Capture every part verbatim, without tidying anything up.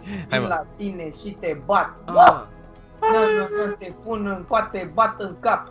Hai, vin la tine și te bat. Ah. Nu, nu, nu, te pun în poate bat în cap.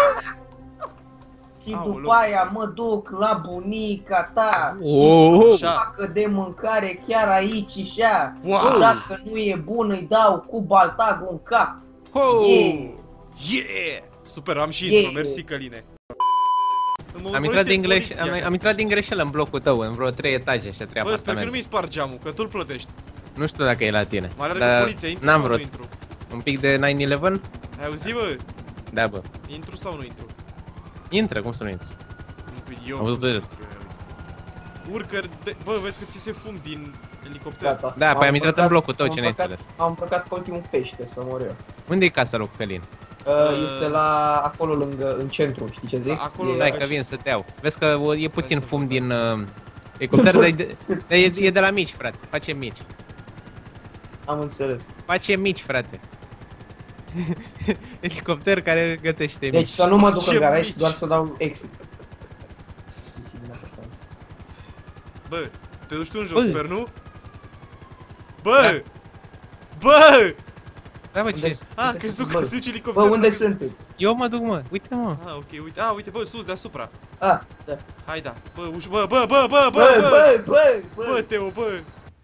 Și Aoleu, după aia mă duc la bunica ta. Oh, Așa. Facă de mâncare chiar aici și așa. Wow. Dacă nu e bun îi dau cu baltagul în cap. oh. Yeah. Yeah! Super, am și Yeah. intro, mersi Căline. Mă Am intrat, din greș... poliția, am, că- am intrat din greșeală în blocul tău, în vreo trei etaje și a trei Bă, sper că nu apartamente. mi-i spar geamul, că tu-l plătești. Nu știu dacă e la tine. Mai are dar cu poliția, intru n-am sau nu vrut. intru? Un pic de nine eleven? Ai auzit, bă? Da, bă. Intru sau nu intru? Intră, cum să nu intri? Eu Am văzut deja. Urcă, de... bă, vezi că ți se fum din elicopter. Gata. Da, păi am intrat împăcat- în blocul tău, am ce n-ai împăcat- înțeles. Am împăcat pe ultimul pește să mor eu. Unde e casa lui Călin? Uh, este la acolo lângă, în centru, știi ce zic? Da, acolo- E- Dai că vin să te iau. Vezi că o- e puțin fum din uh, elicopter, dar e de, dar e, e de la mici, frate. Face mici. Am înțeles. Face mici, frate. Elicopter care gătește mici. Deci să nu mă duc Ce în garaj, mici. doar să dau exit. Bă, te duci tu în jos, Bă. sper, nu? Bă! Bă! Da, bă, Unde ce? sunt? Ah, Unde crezut sunt, că bă? suci elicopter. Bă, unde sunteți? Eu mă duc, mă. Uite, mă. Ah, ok, uite, ah, uite, bă, sus, deasupra. Ah, da. Hai, da. Bă, uș, bă, bă, bă, bă, Bă, bă, bă, bă, Bă, bă. Teo, bă.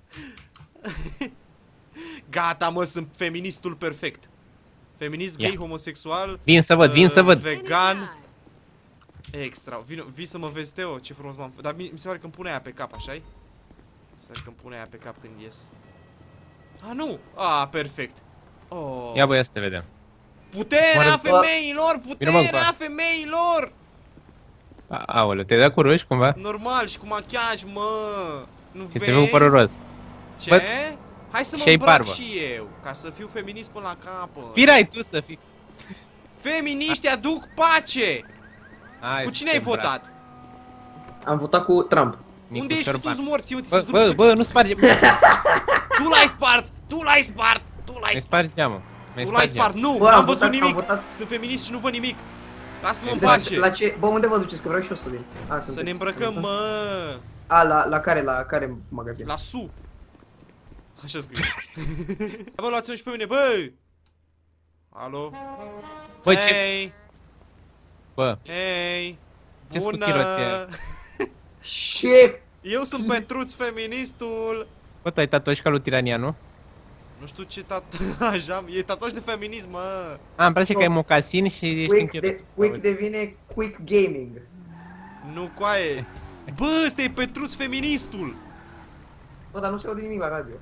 Gata, mă, sunt feministul perfect. Feminist, gay, Ia. homosexual, Vin să văd, vin să uh, văd. vegan. Extra. Vino, vii să mă vezi, Teo, ce frumos m-am făcut. Dar mi, mi se pare că îmi pune aia pe cap, așa-i? Mi se pare că îmi pune aia pe cap când ies. Ah, nu! Ah, perfect. Oh. Ia bă, ia să te vedem. Puterea Oare- femeilor! Vină, mă, Puterea încoace. femeilor! A- Aoleu, te-ai dat cu roși cumva? Normal, și cu machiaj, mă! Nu Că vezi? te văd părul roz. Ce? Bă, Hai să mă și-ai îmbrac barbă. și eu, ca să fiu feminist până la capăt. Pirai tu să fii. Feminiști aduc pace! Hai, Cu cine să ai te îmbrac. votat? Am votat cu Trump. Micu Unde ești Ciorban. tu morți? Uite, Bă, să-ți bă, rup bă, nu sparge. cât- Tu l-ai spart! Tu l-ai spart! Tu l-ai Mi spart! spart geamul. Mi Tu l-ai spart spart! geamul. Nu! Bă, N-am am văzut votat, am nimic! votat. Sunt feminist și nu văd nimic! Lasă-mă în La, pace! la ce? Bă, unde vă duceți? Că vreau și eu să vin. A, Să sunteți. ne îmbrăcăm, mă! A, la, la care? La care magazin? La Su! Așa scrie. Bă, luați-mă și pe mine, bă! Alo? Bă, ce... Hei! Bă, Hei! Ce-s cu Bună! chilotea? Ce? Eu sunt Petruț feministul! bă, tu ai tatuaj ca lui Tirania, nu? Nu știu ce tatuaj am, e tatuaj de feminism, mă! A, îmi place că ai mocasin și ești Quick, de, închirat. quick devine Quick Gaming. Nu coaie! Bă, ăsta e Petruț feministul! Bă, dar nu se aude nimic la radio.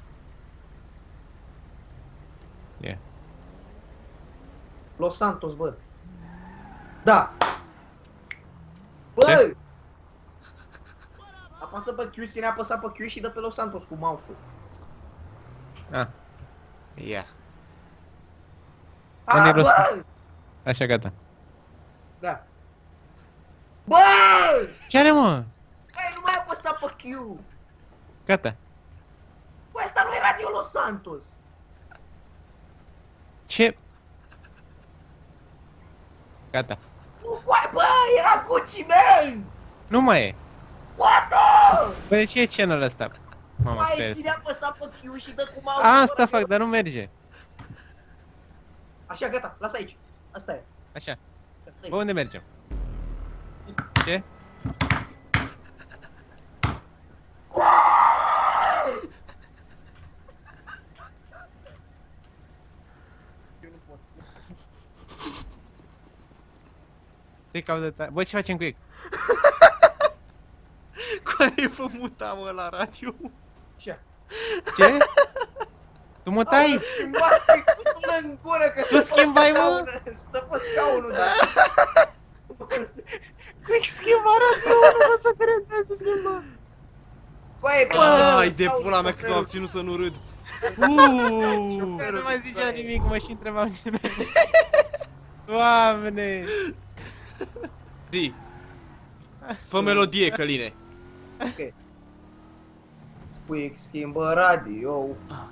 Yeah. Los Santos, bă. Da. Bă! Ce? Apasă pe Q, ține apăsat pe Q și dă pe Los Santos cu mouse-ul. Ah, Ia. Unde e Ah, Los bă! așa, gata. Da. Bă! Ce are, mă? Băi, nu mai apăsa pe Q! Gata. Bă, asta nu e Radio Los Santos! Ce? Gata. Nu, bă, bă, era Gucci, man! Nu mai e. Poate! Bă, de ce e channel ăsta? Mamă, Mai sper. ține apăsat pe Q și dă cu mouse. A, asta fac, dar nu merge. Așa, gata, lasă aici. Asta e. Așa. Asta e. Bă, unde mergem? Ce? Ce caută ta? Bă, ce facem cu ei? Coaie, vă muta, mă, la radio. Așa. Ce? Tu mă tai? Schimbai cu în gură, că Tu schimbai, mă? scaunul, stă pe scaunul, da. Quick schimba radio, nu mă să cred, să schimba. Băi, bă, Ai de scaunul, pula mea cât șoferul. am ținut să nu râd. Uuuu. Nu mai zicea nimic, mă și întrebam ce merge. Doamne! Zi. Fă melodie, Căline. Ok. Quick schimbă radio.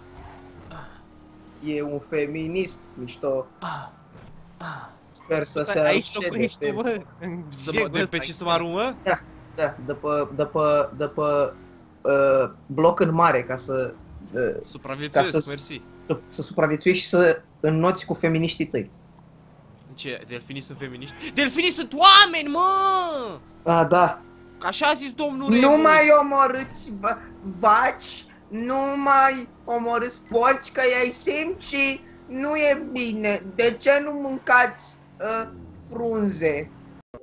E un feminist mișto. Sper să se Aici arunce de locuiești tu, pe... bă, în Să mă, jegul de pe ăsta. ce să mă aruncă? Da, da, de pe, de pe, de pe uh, bloc în mare, ca să uh, Supraviețuiesc, Ca să- mersi. să, să supraviețuiești și să înnoți cu feminiștii tăi. Ce? Delfinii sunt feminiști? Delfinii sunt oameni, mă! Ah, da. Așa a zis domnul Nu Remus. mai omorâți va- vaci, nu mai omorâți porci, că ei simți, nu e bine. De ce nu mâncați uh, frunze?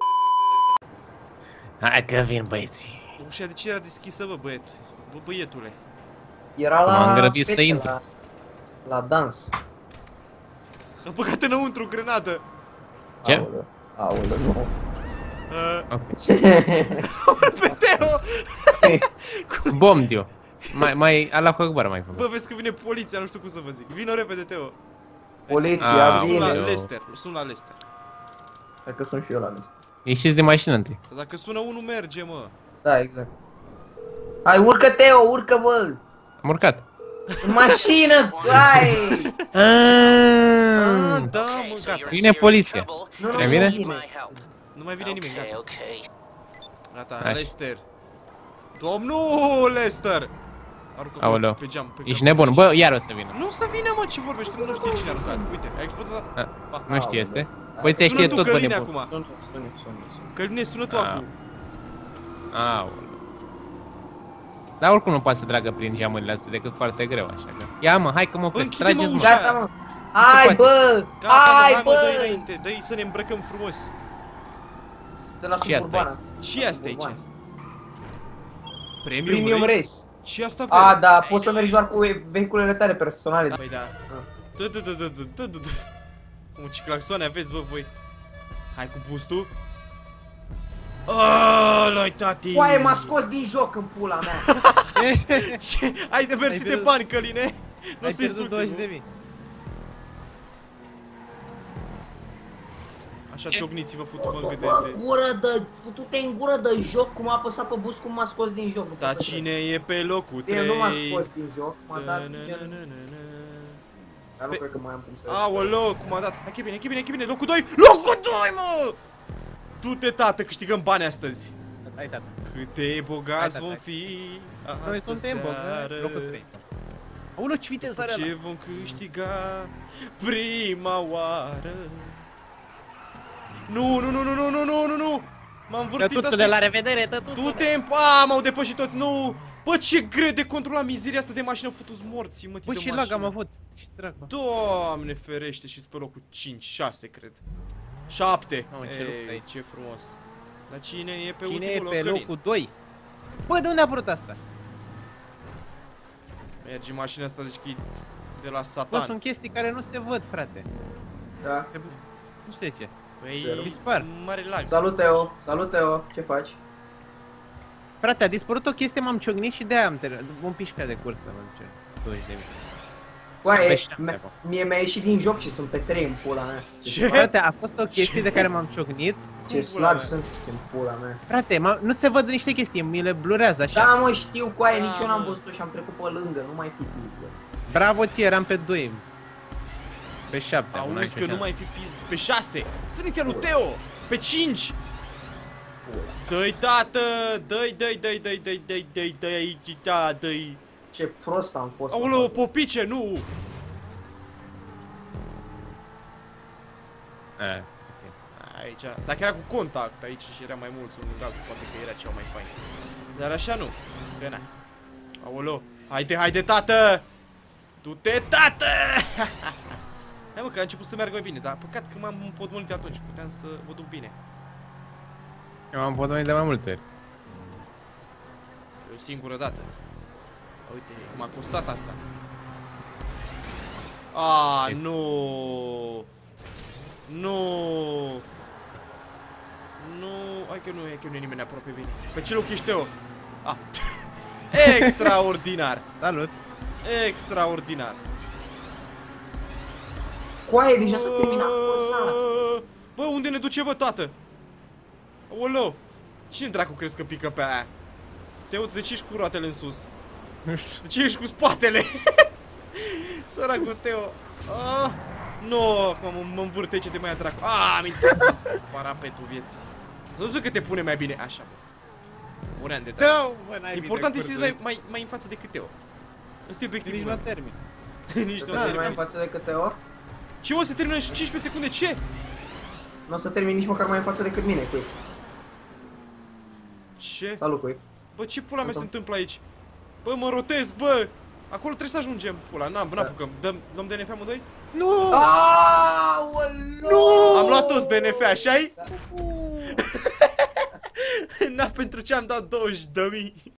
Hai că vin băieții. Ușa de ce era deschisă, bă, băiet? Bă, băietule. Era Că la m-am grăbit să fete, intru. La, la dans. A băgat înăuntru o grenadă. Ce? Aoleu, aoleu, nu. Uh, Ok. Ce? pe Teo! Bomb-dio. Mai, mai, ala cu Akbar mai făcut. Bă, vezi că vine poliția, nu știu cum să vă zic. Vină repede, Teo. Poliția Ah, Sun la vine. eu- Lester, sun la Lester. Hai că sunt și eu la list. Ieșiți de mașină întâi. Dar dacă sună unul, merge, mă. Da, exact. Hai, urcă, Teo, urcă, bă! Am urcat. În mașină, hai! Ah, Ah, da, mă, gata. Vine poliția. Nu, nu, Mai nu vine? vine. Nu mai vine nimeni, gata. Gata, Așa. Lester. Domnul Lester! Aruncă Aoleu. pe geam, pe Ești cap. nebun. Bă, iar o să vină. Nu să vină, mă, ce vorbești, că nu știe cine a aruncat. Uite, a explodat. Ah, Pa. Nu știe este. Păi te Sună știe tu, tot pe Căline, nebun. acum. Sună, sună, sună, sună. Căline, sună tu Ah. acum. Aoleu. Dar oricum nu poate să tragă prin geamurile astea decât foarte greu, așa că. Ia mă, hai că mă Bă, opresc. închide-mă Trageți mă. ușa. Gata, mă! Hai, bă! Gata, mă, Hai, hai, mă, dă-i bă! înainte, dă-i să ne îmbrăcăm frumos. De la Ce asta Suburbana. Ce e asta aici? Suburbana. Premium, Premium race? Race. Ce asta, A, vede? da, poți să mergi doar cu vehiculele tale personale. Păi da. Dă, dă, dă, dă, dă, dă, dă, dă. Cum ce claxoane aveți, bă, voi. Hai cu boostul. Ăla-i, tati! Coaie, m-a scos din joc în pula mea. Ce? Ai de mersi Ai de pierdut- bani, Căline! Nu Ai să-i pierdut insulte, douăzeci de bă. mii. Așa, Ce? ciocniți-vă, futu-vă în gât de... Bă, gură de... Futu-te în gură de joc, cum a apăsat pe bus, cum m-a scos din joc. Nu pot Dar să cine e pe locul cred. El nu m-a trei? scos din joc, m-a dat gen... Dar nu Pe- cred că mai am cum să... Aoleu, cum a dat? Hai că e bine, hai că e bine, hai că e bine, locul doi! Locul doi, mă! Du-te, tată, câștigăm bani astăzi. Hai, tata. Câte Hai, bogați tata, vom hai. fi Noi astă suntem bă, seară. locul trei. Aoleu, ce viteză are ăla. Ce vom câștiga prima oară? Nu, nu, nu, nu, nu, nu, nu, nu, nu! M-am vârtit Tătuțule, la revedere, tătuțule. Tu te A, m-au depășit toți, nu! Bă, ce greu de controlat mizeria asta de mașină, futu-ți morții, mă, Bă, de și lag am avut. Ce dracu. Doamne ferește, și pe locul cinci, șase, cred. șapte. Mamă, ce luptă Ei, aici. ce frumos. Dar cine e pe Cine e ultimul pe loc, Călin? locul doi? Bă, de unde a apărut asta? Merge mașina asta, zici că e de la Bă, satan. sunt chestii care nu se văd, frate. Da. Nu știu de ce. Păi, dispar. mare lag. Salut, Teo. Salut, Teo. Ce faci? Frate, a dispărut o chestie, m-am ciocnit și de-aia am terminat. Un pișca de cursă, mă duce. douăzeci de mii. Coaie, Beșteam, me- acum. mie mi-a ieșit din joc și sunt pe trei în pula mea. Ce? Frate, a fost o chestie Ce? de care m-am ciocnit. Ce Cum pula slab mea? sunteți în pula mea. Frate, m- nu se văd niște chestii, mi le blurează așa. Da, mă, știu, coaie, Da, nici eu n-am mă. văzut-o și am trecut pe lângă, nu mai fi pizdă. Bravo ție, eram pe doi. Pe șapte. una Auzi pe că nu șapte. mai fi pizzi. Pe șase. Strâng chiar lui Teo. Pe cinci. Dă-i, tată. Dă-i, dă-i, dă-i, dă-i, dă-i, dă-i, dă-i, dă-i, da, dă-i. Ce prost am fost. mă, Aoleu, bă. popice, nu. A, Aici, dacă era cu contact aici și era mai mulți unul altul, poate că era cea mai fain. Dar așa nu, că na. Aoleu, haide, haide, tată! Du-te, tată! Hai mă, că a început să meargă mai bine, dar păcat că m-am împotmolit atunci, puteam să vă duc bine. Eu m-am pomenit de mai multe ori. E o singură dată. Uite, m-a costat asta. Ah, E- nu! Nu! Nu, hai că nu, hai că nu e nimeni aproape bine. Pe ce loc ești, Teo? Ah. Extraordinar! Salut! Extraordinar! Coaie, deja s-a terminat cursa. Bă, unde ne duce, bă, tată? Aoleu! Cine dracu crezi că pică pe aia? Teo, de ce ești cu roatele în sus? Nu știu. De ce ești cu spatele? Săracul Teo. Ah, nu, acum mă, mă învârte ce te mai atrag. Ah, am intrat parapetul vieții. Nu știu că te pune mai bine. Așa, bă. Urean de tare. Nu, bă, n-ai Important e bine să mai, mai, mai în față decât Teo. Ăsta e Nici obiectivul la meu. termin. Nici Să nu termin mai în termin. față decât Teo. Ce mă, se termină și cincisprezece secunde? Ce? Nu o să termin nici măcar mai în față decât mine, Quick. Ce? Salut, Quick. Bă, ce pula mea se Salut. întâmplă aici? Bă, mă rotez, bă! Acolo trebuie să ajungem, pula, n-am, n-apucăm. Dăm, dăm D N F amândoi? Nu! Aoleu! Am luat toți D N F, așa-i? Na, pentru ce am dat douăzeci de mii?